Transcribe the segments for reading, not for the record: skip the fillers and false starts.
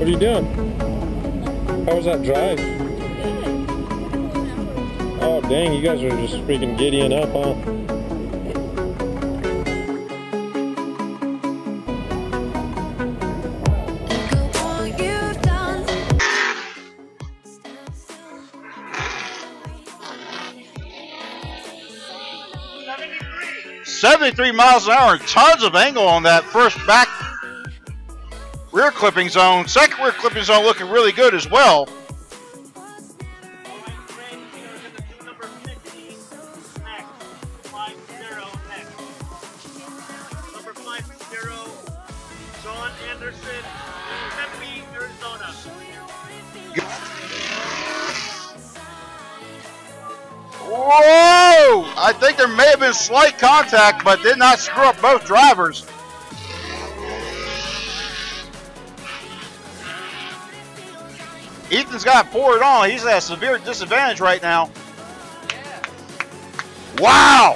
What are you doing? How was that drive? Oh dang, you guys are just freaking giddying up, huh? .73 miles an hour and tons of angle on that first back rear clipping zone. Second rear clipping zone looking really good as well. Number 50, John Anderson, Tempe, Arizona. Whoa! I think there may have been slight contact, but did not screw up both drivers. Ethan's got to pour it on. He's at a severe disadvantage right now. Wow!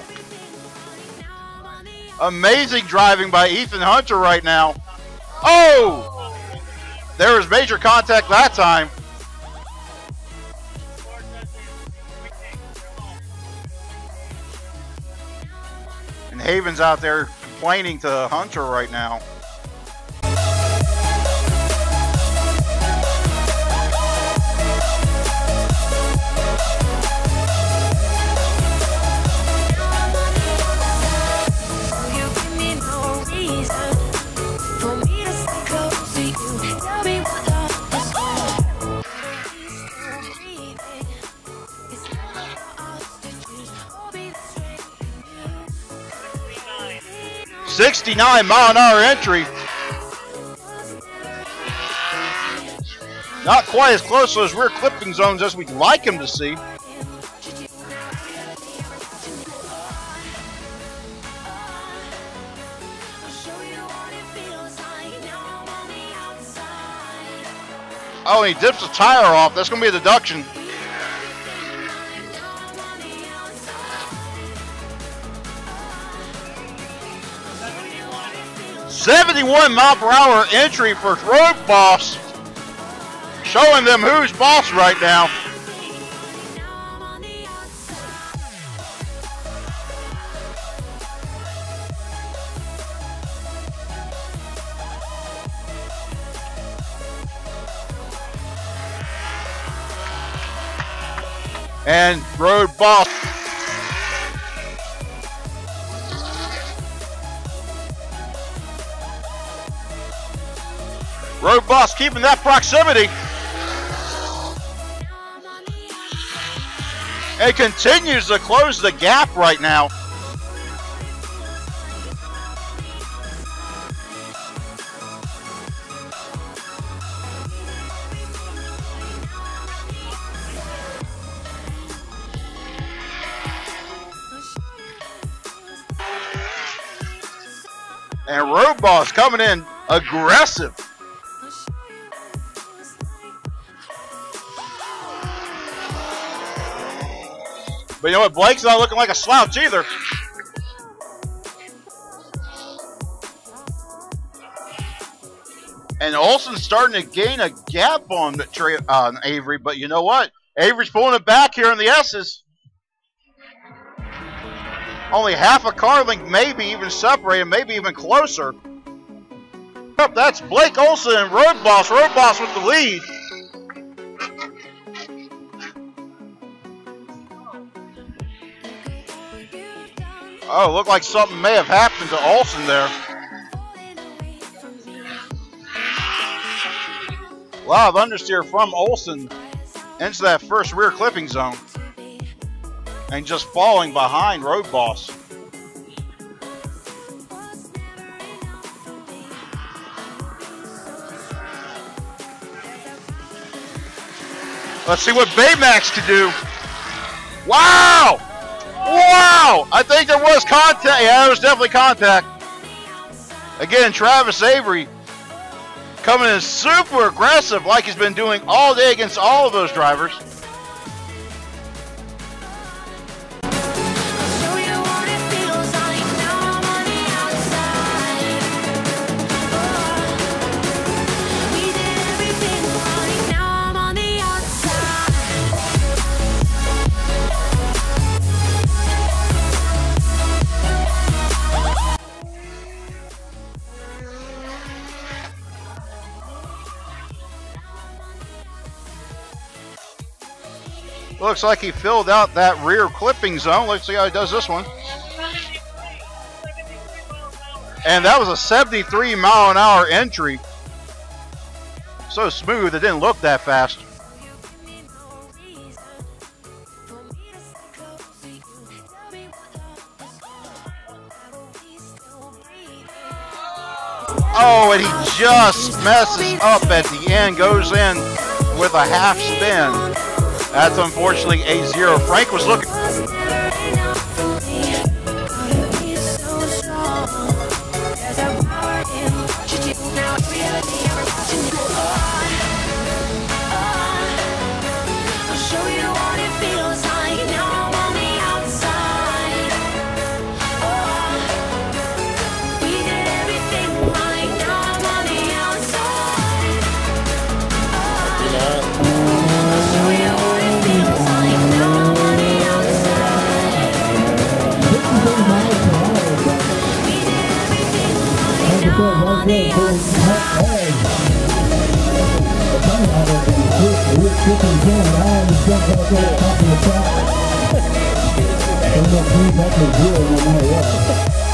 Amazing driving by Ethan Hunter right now. Oh! There was major contact that time. And Haven's out there complaining to Hunter right now. .69-mile-an-hour entry. Not quite as close to those rear clipping zones as we'd like him to see. Oh, and he dips the tire off. That's going to be a deduction. .71-mile-per-hour entry for Road Boss, showing them who's boss right now. And Road Boss keeping that proximity. And continues to close the gap right now. And Road Boss coming in aggressive. But you know what? Blake's not looking like a slouch either. And Olson's starting to gain a gap on Avery. But you know what? Avery's pulling it back here in the S's. Only half a car length, maybe even separated, maybe even closer. Yep, that's Blake Olson and Road Boss. Road Boss with the lead. Oh, looked like something may have happened to Olson there. A lot of understeer from Olson into that first rear clipping zone. And just falling behind Road Boss. Let's see what Baymax can do. Wow! Wow! I think there was contact. Yeah, there was definitely contact. Again, Travis Avery coming in super aggressive like he's been doing all day against all of those drivers. Looks like he filled out that rear clipping zone. Let's see how he does this one. 73 miles an hour. And that was a 73-mile-an-hour entry. So smooth, it didn't look that fast. Oh, and he just messes up at the end, goes in with a half spin. That's unfortunately a 0. Frank was looking. You're